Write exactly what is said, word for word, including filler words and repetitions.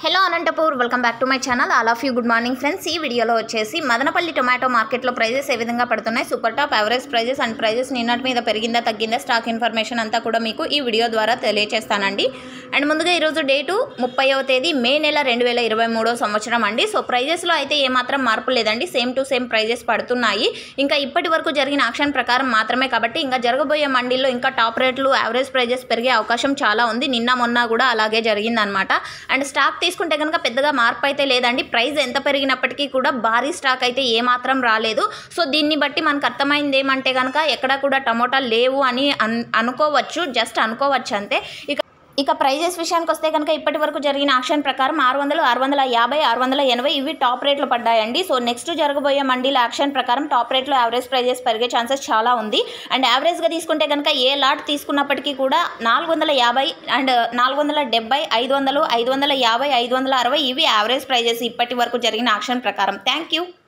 Hello Anantapur welcome back to my channel. All of you good morning friends. ఈ వీడియోలో వచ్చేసి Madanapalle tomato మార్కెట్లో prices ఏ విధంగా పడుతున్నాయి, super top, average prices and prices నిన్నటి మీద పెరిగిందా తగ్గిందా, స్టాక్ ఇన్ఫర్మేషన్ అంతా కూడా మీకు ఈ వీడియో ద్వారా తెలియజేస్తానండి. అండ్ ముందుగా ఈరోజు డేటు ముప్పైవ తేదీ మే నెల రెండు వేల ఇరవై మూడో సంవత్సరం అండి. సో ప్రైజెస్లో అయితే ఏమాత్రం మార్పు లేదండి, సేమ్ టు సేమ్ ప్రైజెస్ పడుతున్నాయి. ఇంకా ఇప్పటి వరకు జరిగిన యాక్షన్ ప్రకారం మాత్రమే కాబట్టి ఇంకా జరగబోయే మండీల్లో ఇంకా టాప్ రేట్లు, యావరేజ్ ప్రైజెస్ పెరిగే అవకాశం చాలా ఉంది. నిన్న మొన్న కూడా అలాగే జరిగిందనమాట. అండ్ స్టాక్ తీసుకుంటే కనుక పెద్దగా మార్పు అయితే లేదండి. ప్రైస్ ఎంత పెరిగినప్పటికీ కూడా భారీ స్టాక్ అయితే ఏమాత్రం రాలేదు. సో దీన్ని బట్టి మనకు అర్థమైంది ఏమంటే కనుక ఎక్కడ కూడా టమోటా లేవు అని అనుకోవచ్చు, జస్ట్ అనుకోవచ్చు అంతే. ఇక ఇక ప్రైజెస్ విషయానికి వస్తే కనుక ఇప్పటి వరకు జరిగిన యాక్షన్ ప్రకారం ఆరు వందలు ఆరు వందల యాభై ఆరు వందల ఎనభై ఇవి టాప్ రేట్లు పడ్డాయండి. సో నెక్స్ట్ జరగబోయే మండీల యాక్షన్ ప్రకారం టాప్ రేట్లో యావరేజ్ ప్రైజెస్ పెరిగే ఛాన్సెస్ చాలా ఉంది. అండ్ యావరేజ్గా తీసుకుంటే కనుక ఏ లాట్ తీసుకున్నప్పటికీ కూడా నాలుగు వందల యాభై అండ్ నాలుగు వందల డెబ్బై ఐదు వందలు ఐదు వందల యాభై ఐదు వందల అరవై ఇవి యావరేజ్ ప్రైజెస్ ఇప్పటి వరకు జరిగిన యాక్షన్ ప్రకారం. Thank you.